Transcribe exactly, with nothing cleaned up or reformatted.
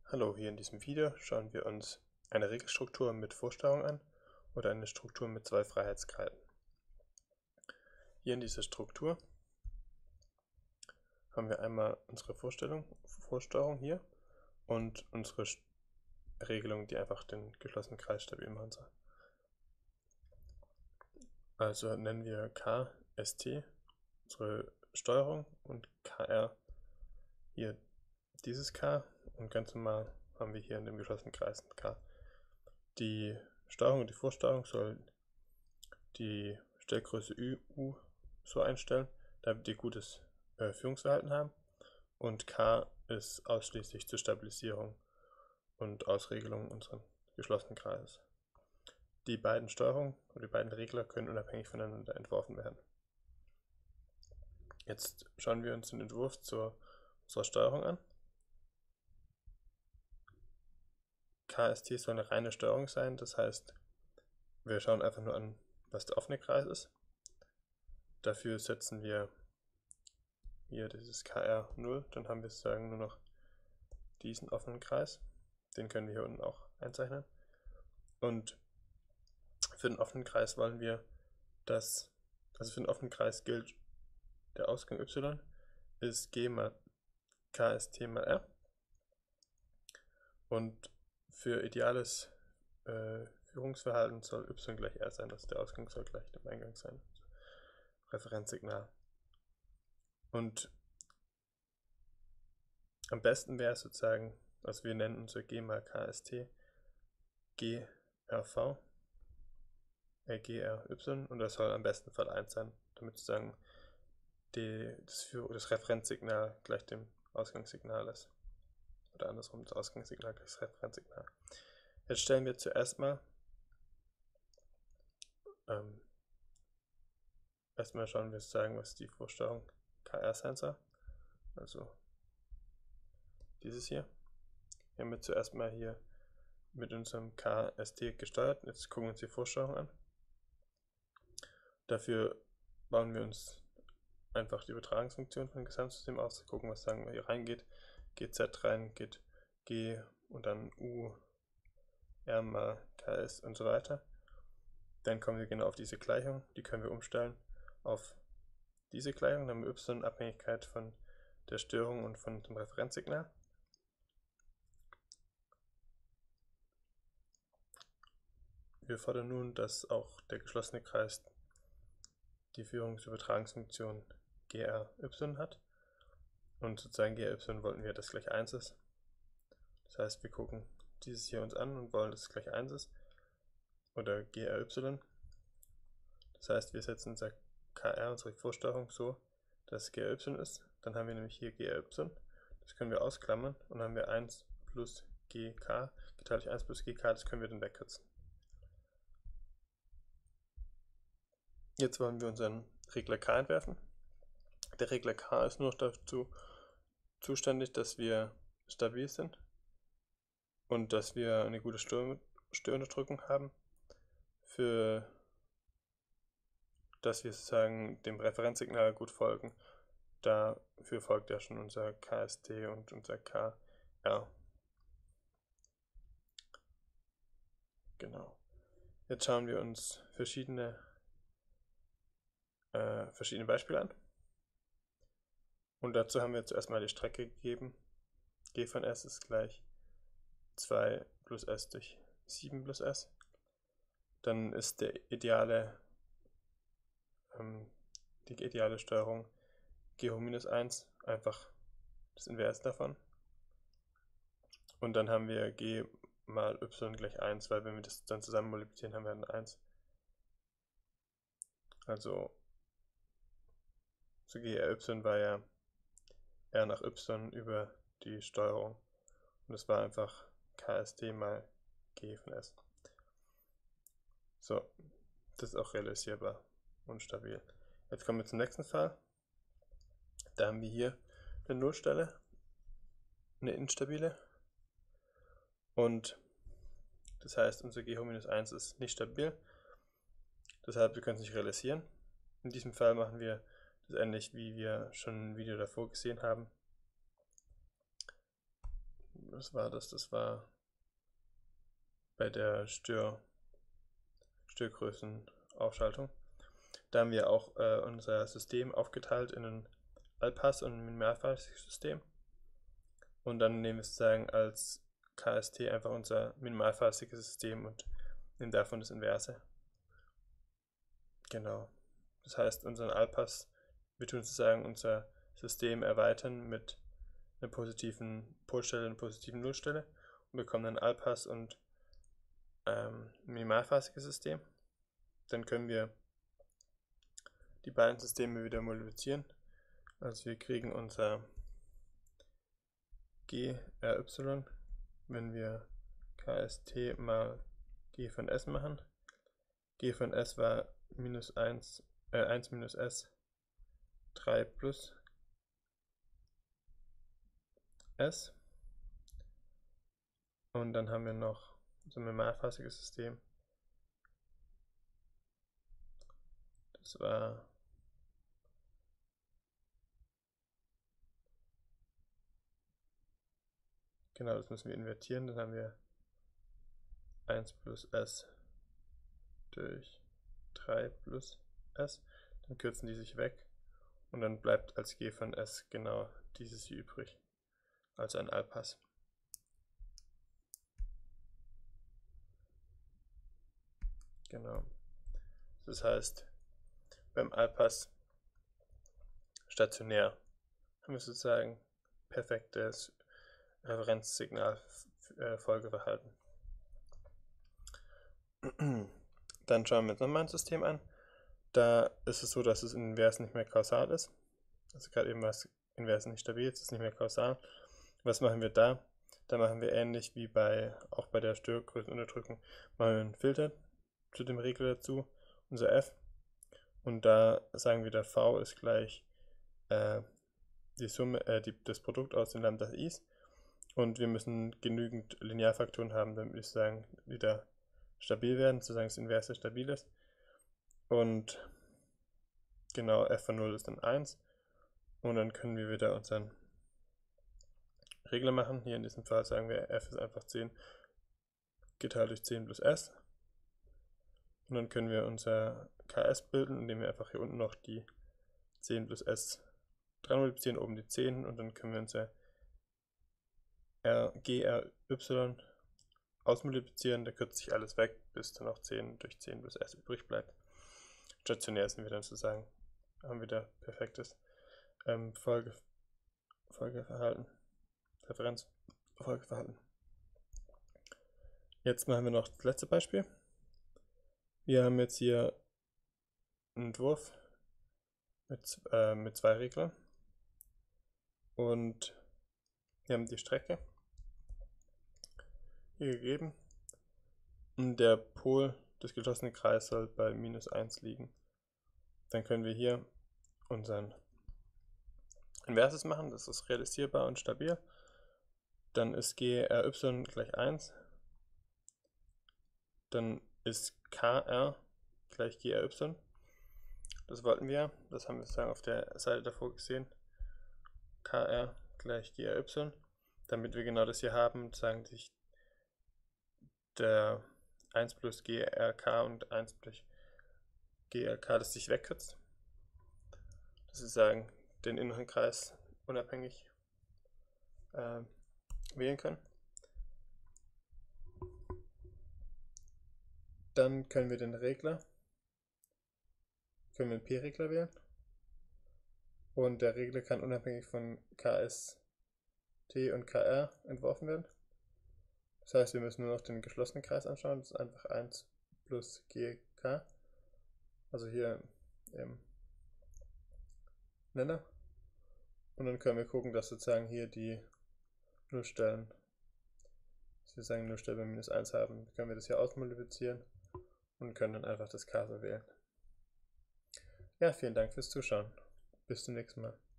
Hallo, hier in diesem Video schauen wir uns eine Regelstruktur mit Vorsteuerung an oder eine Struktur mit zwei Freiheitsgraden. Hier in dieser Struktur haben wir einmal unsere Vorstellung, Vorsteuerung hier und unsere Regelung, die einfach den geschlossenen Kreis stabil machen soll. Also nennen wir K S T unsere Steuerung und K R hier dieses K, und ganz normal haben wir hier in dem geschlossenen Kreis ein K. Die Steuerung und die Vorsteuerung soll die Stellgröße U so einstellen, damit die gutes äh, Führungsverhalten haben, und K ist ausschließlich zur Stabilisierung und Ausregelung unseres geschlossenen Kreises. Die beiden Steuerungen und die beiden Regler können unabhängig voneinander entworfen werden. Jetzt schauen wir uns den Entwurf zur unserer Steuerung an. K S T soll eine reine Steuerung sein, das heißt, wir schauen einfach nur an, was der offene Kreis ist. Dafür setzen wir hier dieses K R null, dann haben wir sozusagen nur noch diesen offenen Kreis. Den können wir hier unten auch einzeichnen. Und für den offenen Kreis wollen wir, dass, also für den offenen Kreis gilt, der Ausgang y ist G mal K S T mal R. Und für ideales äh, Führungsverhalten soll y gleich R sein, also der Ausgang soll gleich dem Eingang sein. Referenzsignal. Und am besten wäre es sozusagen, also wir nennen unser G mal K S T G R V, äh, G R Y, und das soll am besten Fall eins sein, damit sozusagen die, das, das Referenzsignal gleich dem Ausgangssignal ist. Oder andersrum, das Ausgangssignal gleich das Referenzsignal. Jetzt stellen wir zuerst mal ähm, erstmal schauen wir sozusagen, was die Vorsteuerung K R sein soll. Also dieses hier. Wir haben jetzt zuerst mal hier mit unserem K S T gesteuert. Jetzt gucken wir uns die Vorsteuerung an. Dafür bauen wir uns einfach die Übertragungsfunktion von dem Gesamtsystem aus. Gucken, was sagen wir hier reingeht. Geht Z rein, geht G und dann U, R mal K S und so weiter. Dann kommen wir genau auf diese Gleichung. Die können wir umstellen auf diese Gleichung. Dann haben wir y Abhängigkeit von der Störung und von dem Referenzsignal. Wir fordern nun, dass auch der geschlossene Kreis die Führungsübertragungsfunktion G R Y hat. Und sozusagen G R Y wollten wir, dass gleich eins ist. Das heißt, wir gucken dieses hier uns an und wollen, dass es gleich eins ist. Oder G R Y. Das heißt, wir setzen unser K R, unsere Vorsteuerung, so, dass es G R Y ist. Dann haben wir nämlich hier G R Y. Das können wir ausklammern und dann haben wir eins plus G K geteilt durch eins plus G K. Das können wir dann wegkürzen. Jetzt wollen wir unseren Regler K entwerfen. Der Regler K ist nur noch dazu zuständig, dass wir stabil sind und dass wir eine gute Störunterdrückung haben, für dass wir sozusagen dem Referenzsignal gut folgen. Dafür folgt ja schon unser K S T und unser K R. Genau. Jetzt schauen wir uns verschiedene Äh, verschiedene Beispiele an. Und dazu haben wir zuerst mal die Strecke gegeben. G von S ist gleich zwei plus S durch sieben plus S. Dann ist der ideale, ähm, die ideale Steuerung G hoch minus eins, einfach das Invers davon. Und dann haben wir G mal Y gleich eins, weil wenn wir das dann zusammen multiplizieren, haben wir dann eins. Also zu G R Y war ja R nach Y über die Steuerung. Und es war einfach K S T mal G von S. So, das ist auch realisierbar und stabil. Jetzt kommen wir zum nächsten Fall. Da haben wir hier eine Nullstelle, eine instabile. Und das heißt, unser G hoch minus eins ist nicht stabil. Deshalb, wir können es nicht realisieren. In diesem Fall machen wir das ähnlich, wie wir schon im Video davor gesehen haben. was war das? Das war bei der Stör, Störgrößenaufschaltung. Da haben wir auch äh, unser System aufgeteilt in ein Allpass- und ein Minimalphasig-System. Und dann nehmen wir sozusagen als K S T einfach unser minimalphasiges System und nehmen davon das Inverse. Genau. Das heißt, unseren Allpass, wir tun sozusagen unser System erweitern mit einer positiven Polstelle und einer positiven Nullstelle und bekommen dann Allpass und ähm, minimalphasiges System. Dann können wir die beiden Systeme wieder multiplizieren. Also wir kriegen unser G R Y, wenn wir K S T mal G von S machen. G von S war minus eins, äh, eins minus S, drei plus S. Und dann haben wir noch so ein minimalphasiges System. Das war genau, das müssen wir invertieren. Dann haben wir eins plus S durch drei plus S. Dann kürzen die sich weg. Und dann bleibt als G von S genau dieses hier übrig. Also ein Allpass. Genau. Das heißt, beim Allpass stationär haben wir sozusagen perfektes Referenzsignal-Folgeverhalten. Dann schauen wir uns nochmal ein System an. Da ist es so, dass es invers nicht mehr kausal ist. Also gerade eben was invers nicht stabil ist, ist nicht mehr kausal. Was machen wir da? Da machen wir ähnlich wie bei auch bei der Störgrößenunterdrückung, machen wir einen Filter zu dem Regler dazu, unser F. Und da sagen wir, der V ist gleich äh, die Summe, äh, die, das Produkt aus den Lambda I's. Und wir müssen genügend Linearfaktoren haben, damit wir sagen, wieder stabil werden, sozusagen das Inverse stabil ist. Und genau, f von null ist dann eins. Und dann können wir wieder unseren Regler machen. Hier in diesem Fall sagen wir, f ist einfach zehn geteilt durch zehn plus s. Und dann können wir unser K S bilden, indem wir einfach hier unten noch die zehn plus s dran multiplizieren, oben die zehn. Und dann können wir unser R, G, R, Y ausmultiplizieren. Da kürzt sich alles weg, bis dann noch zehn durch zehn plus s übrig bleibt. Stationär sind wir dann sozusagen, haben wieder perfektes ähm, Folge, Folgeverhalten, Referenzfolgeverhalten. Jetzt machen wir noch das letzte Beispiel. Wir haben jetzt hier einen Entwurf mit, äh, mit zwei Reglern und wir haben die Strecke hier gegeben und der Pol des geschlossenen Kreises soll bei minus eins liegen. Dann können wir hier unseren Inverses machen, das ist realisierbar und stabil. Dann ist G R Y gleich eins. Dann ist K R gleich G R Y. Das wollten wir, das haben wir sozusagen auf der Seite davor gesehen. K R gleich G R Y. Damit wir genau das hier haben, sagen sich der eins plus G R K und eins plus G R K, das sich wegkürzt. Dass wir sagen, den inneren Kreis unabhängig äh, wählen können. Dann können wir den Regler, können wir einen P-Regler wählen. Und der Regler kann unabhängig von K S T und K R entworfen werden. Das heißt, wir müssen nur noch den geschlossenen Kreis anschauen. Das ist einfach eins plus G K. Also hier im Nenner. Und dann können wir gucken, dass sozusagen hier die Nullstellen, dass wir sagen Nullstelle bei minus eins haben. Dann können wir das hier ausmultiplizieren und können dann einfach das K so wählen. Ja, vielen Dank fürs Zuschauen. Bis zum nächsten Mal.